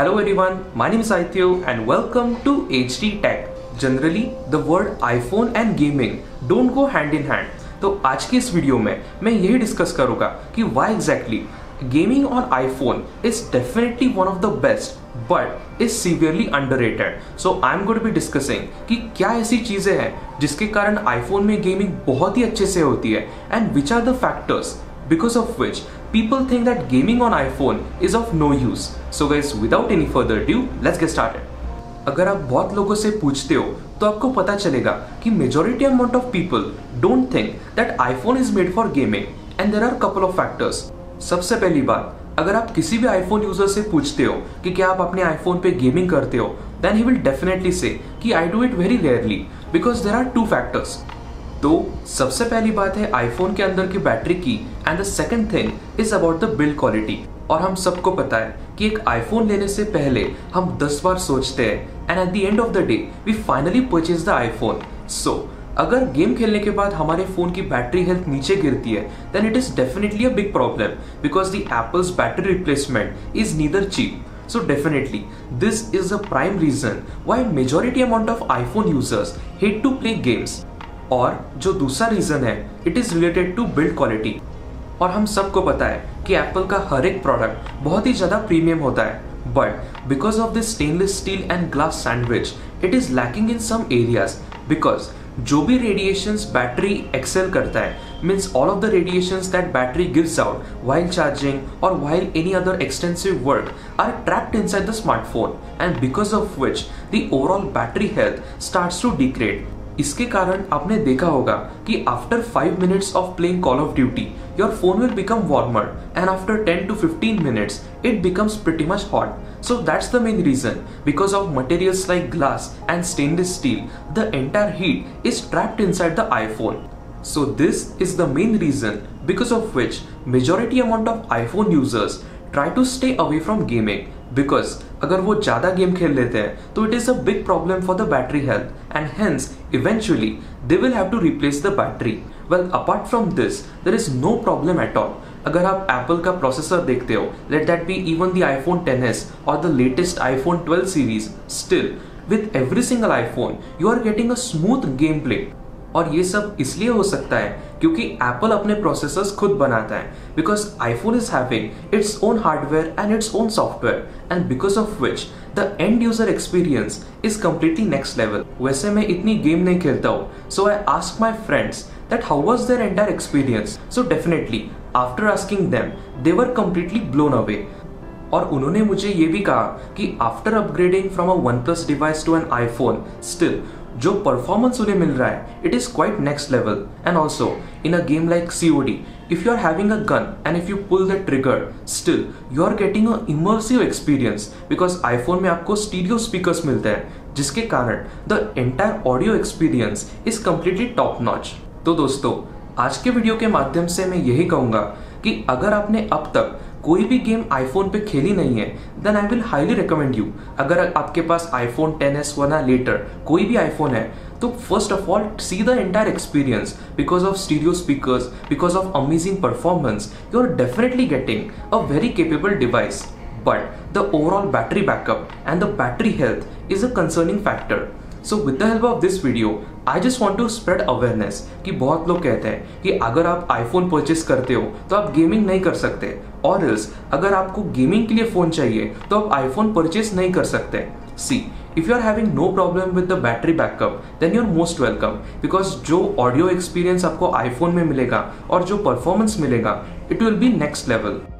Hello everyone, my name is Aityo and welcome to HD Tech. Generally, the word iPhone and gaming don't go hand in hand. तो आज की इस video में मैं यही discuss करूंगा कि why exactly gaming on iPhone is definitely one of the best but is severely underrated. So I'm going to be discussing कि क्या ऐसी चीजें हैं जिसके कारण iPhone में गेमिंग बहुत ही अच्छे से होती है and which are the factors because of which people think that gaming on iPhone is of no use. So guys, without any further ado, let's get started. अगर आप बहुत लोगों से पूछते हो तो आपको पता चलेगा कि majority amount of people don't think that iPhone is made for gaming and there are couple of factors. सबसे पहली बात, अगर आप किसी भी आईफोन यूजर से पूछते हो कि क्या आप अपने आईफोन पे गेमिंग करते हो, then he will definitely say कि I do it very rarely because there are two factors. तो सबसे पहली बात है आईफोन के अंदर की बैटरी की and the second thing is about the build quality. और हम सबको पता है कि एक आईफोन लेने से पहले हम 10 बार सोचते हैं and at the end of the day we finally purchase the iPhone. So अगर गेम खेलने के बाद हमारे फोन की बैटरी हेल्थ नीचे गिरती है then it is definitely a big problem because the Apple's battery replacement is neither cheap. So definitely, this is the prime reason why majority amount of iPhone users hate to play games. और जो दूसरा reason है it is related to build quality. और हम सबको पता है कि एप्पल का हर एक प्रोडक्ट बहुत ही ज्यादा प्रीमियम होता है, but because of this stainless steel and glass sandwich it is lacking in some areas. Because जो भी रेडिएशंस बैटरी एक्सेल करता है means all of the radiations that battery gives out while charging or while any other extensive work are trapped inside the smartphone, and because of which the overall battery health starts to degrade. इसके कारण आपने देखा होगा कि after 5 minutes of playing Call of Duty, your phone will become warmer, and after 10 to 15 minutes, it becomes pretty much hot. So that's the main reason. Because of materials like glass and stainless steel, the entire heat is trapped inside the iPhone. So this is the main reason because of which majority amount of iPhone users try to stay away from gaming. Because अगर वो ज़्यादा game खेल लेते हैं तो it is a big problem for the battery health and hence eventually they will have to replace the battery. Well apart from this there is no problem at all. अगर आप Apple का processor देखते हो, let that be even the iPhone 10s और the latest iPhone 12 series, still with every single iPhone you are getting a smooth game play. और ये सब इसलिए हो सकता है क्योंकि एप्पल अपने प्रोसेसर्स खुद बनाता है. Because iPhone is having its own hardware and its own software, and because of which the end user experience is completely next level. वैसे मैं इतनी गेम नहीं खेलता हूँ, so I ask my friends that how was their entire experience. So definitely after asking them they were completely blown away. और उन्होंने मुझे ये भी कहा कि after upgrading from a OnePlus device to an iPhone, still जो performance उन्हें मिल रहा है it is quite next level. And also in a game like COD, if you are having a gun and if you pull the trigger, still you are getting a immersive experience because iPhone में आपको stereo speakers मिलते हैं जिसके कारण the entire audio experience is completely top notch. तो दोस्तों, आज के वीडियो के माध्यम से मैं यही कहूँगा कि अगर आपने अब तक कोई भी गेम आईफोन पे खेली नहीं है then I will highly recommend you. अगर आपके पास आईफोन 10s वरना लेटर कोई भी आईफोन है तो first of all see the entire experience. Because of stereo speakers, because of amazing performance, you are definitely getting a very capable device. But the overall battery backup and the battery health is a concerning factor. So with the help of this video, I just want to spread awareness कि बहुत लोग कहते हैं कि अगर आप iPhone purchase करते हो तो आप गेमिंग नहीं कर सकते, और else अगर आपको गेमिंग के लिए फ़ोन चाहिए तो आप iPhone परचेस नहीं कर सकते. See, if you are having no problem with the battery backup, then you're most welcome because जो ऑडियो एक्सपीरियंस आपको iPhone में मिलेगा और जो परफॉर्मेंस मिलेगा it will be next level.